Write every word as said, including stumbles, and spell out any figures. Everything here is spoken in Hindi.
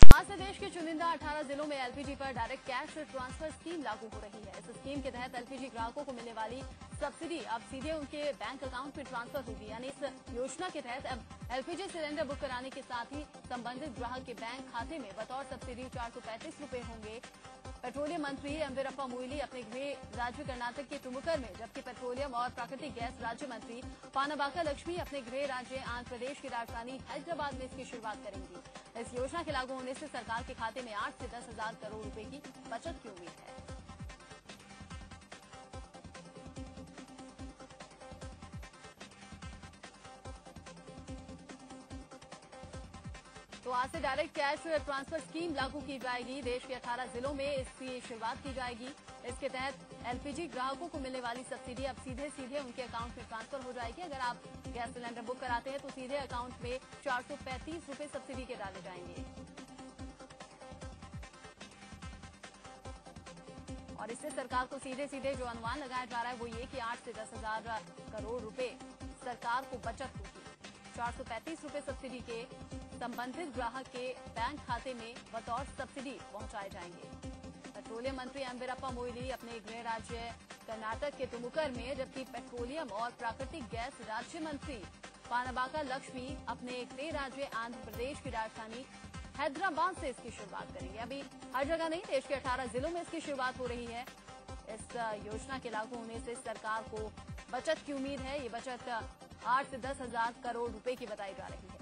आज से देश के चुनिंदा अठारह जिलों में एलपीजी पर डायरेक्ट कैश ट्रांसफर स्कीम लागू हो रही है। इस स्कीम के तहत एलपीजी ग्राहकों को मिलने वाली सब्सिडी अब सीधे उनके बैंक अकाउंट में ट्रांसफर होगी। यानी इस योजना के तहत अब एलपीजी सिलेंडर बुक कराने के साथ ही संबंधित ग्राहक के बैंक खाते में बतौर सब्सिडी चार सौ पैंतीस रूपये होंगे। पेट्रोलियम मंत्री एम वीरप्पा मोइली अपने गृह राज्य कर्नाटक के तुमुकर में, जबकि पेट्रोलियम और प्राकृतिक गैस राज्य मंत्री पानाबाका लक्ष्मी अपने गृह राज्य आंध्र प्रदेश की राजधानी हैदराबाद में इसकी शुरुआत करेंगी। इस योजना के लागू होने से सरकार के खाते में आठ से दस हजार करोड़ रुपए की बचत की उम्मीद है। तो आज से डायरेक्ट कैश ट्रांसफर स्कीम लागू की जाएगी। देश के अठारह जिलों में इसकी शुरुआत की जाएगी। इसके तहत एलपीजी ग्राहकों को मिलने वाली सब्सिडी अब सीधे सीधे उनके अकाउंट में ट्रांसफर हो जाएगी। अगर आप गैस सिलेंडर बुक कराते हैं तो सीधे अकाउंट में चार सौ पैंतीस रूपये सब्सिडी के डाले जाएंगे और इससे सरकार को सीधे सीधे जो अनुमान लगाया जा रहा है वो ये कि आठ से दस हजार करोड़ रुपए सरकार को बचत होगी। चार सौ पैंतीस रूपये सब्सिडी के संबंधित ग्राहक के बैंक खाते में बतौर सब्सिडी पहुंचाए जाएंगे। पेट्रोलियम मंत्री एम वीरप्पा मोइली अपने गृह राज्य कर्नाटक के तुमुकर में, जबकि पेट्रोलियम और प्राकृतिक गैस राज्य मंत्री पानाबाका लक्ष्मी अपने गृह राज्य आंध्र प्रदेश की राजधानी हैदराबाद से इसकी शुरुआत करेंगे। अभी हर जगह नहीं, देश के अठारह जिलों में इसकी शुरुआत हो रही है। इस योजना के लागू होने से सरकार को बचत की उम्मीद है। ये बचत आठ से दस हजार करोड़ रुपए की बताई जा रही है।